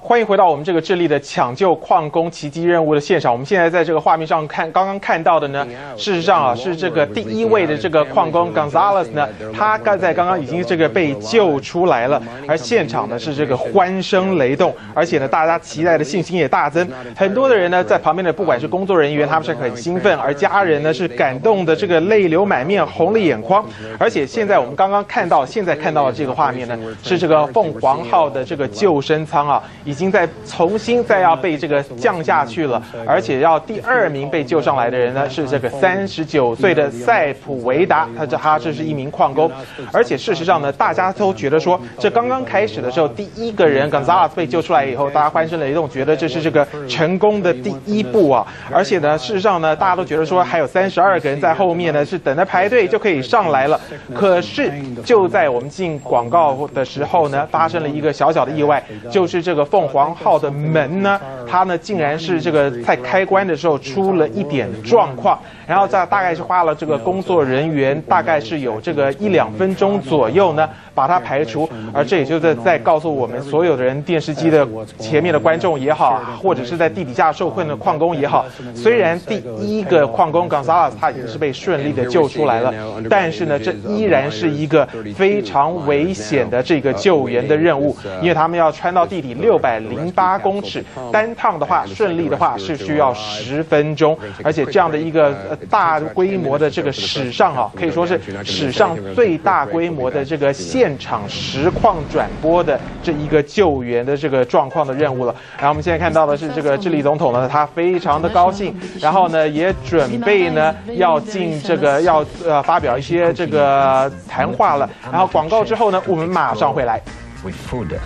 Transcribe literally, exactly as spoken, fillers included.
欢迎回到我们这个智利的抢救矿工奇迹任务的现场。我们现在在这个画面上看，刚刚看到的呢，事实上啊是这个第一位的这个矿工 Gonzalez 呢，他刚在刚刚已经这个被救出来了，而现场呢是这个欢声雷动，而且呢大家期待的信心也大增。很多的人呢在旁边的不管是工作人员，他们是很兴奋，而家人呢是感动的这个泪流满面，红了眼眶。而且现在我们刚刚看到，现在看到的这个画面呢，是这个凤凰号的这个救生舱啊。 已经在重新再要被这个降下去了，而且要第二名被救上来的人呢是这个三十九岁的塞普维达，他这他这是一名矿工，而且事实上呢，大家都觉得说，这刚刚开始的时候，第一个人 Gonzalez 被救出来以后，大家欢声雷动，觉得这是这个成功的第一步啊，而且呢，事实上呢，大家都觉得说还有三十二个人在后面呢，是等着排队就可以上来了，可是就在我们进广告的时候呢，发生了一个小小的意外，就是这个凤凰号的门呢，它呢竟然是这个在开关的时候出了一点状况，然后在大概是花了这个工作人员大概是有这个一两分钟左右呢，把它排除。而这也就是在告诉我们所有的人，电视机的前面的观众也好，或者是在地底下受困的矿工也好，虽然第一个矿工 Gonzalez 他已经是被顺利的救出来了，但是呢，这依然是一个非常危险的这个救援的任务，因为他们要穿到地底六百零八公尺，单趟的话顺利的话是需要十分钟，而且这样的一个呃大规模的这个史上啊，可以说是史上最大规模的这个现场实况转播的这一个救援的这个状况的任务了。然后我们现在看到的是这个智利总统呢，他非常的高兴，然后呢也准备呢要进这个要呃发表一些这个谈话了。然后广告之后呢，我们马上回来。